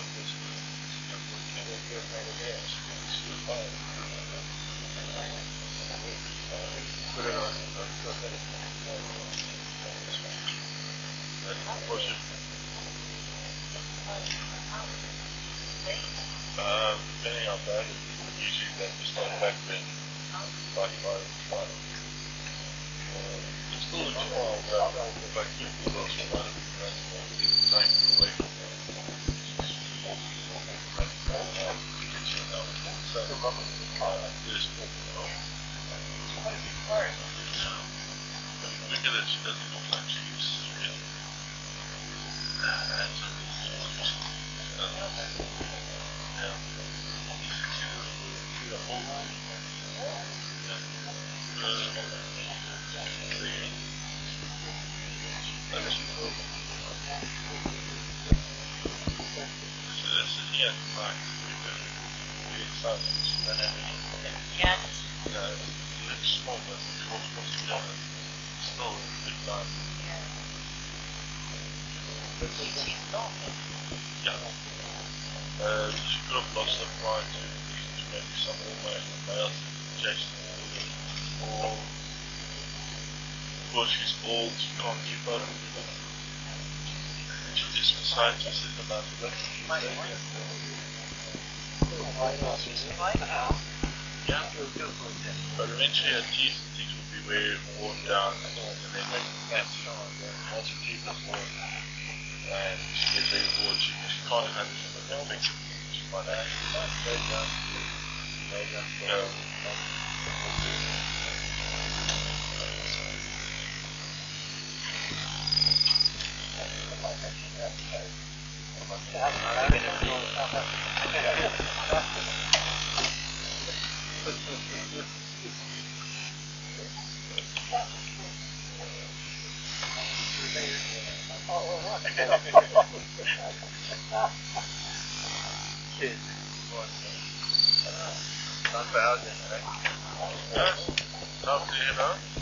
Depending on that, usually they just start back then, back by it's still a small back to the last one, it's trying to away from that. There's look at it, she doesn't look like she's small, but it's supposed to be still a big time. Yeah. She could have lost her pride to maybe some of the males Jason, or because she's old, she can't keep up. She just decides to sit about it. Yeah. But eventually her teeth and things will be very worn down, and then once her teeth are worn and she gets very bored, she can't handle the picture. She might not bad, right? Yes, not, you know.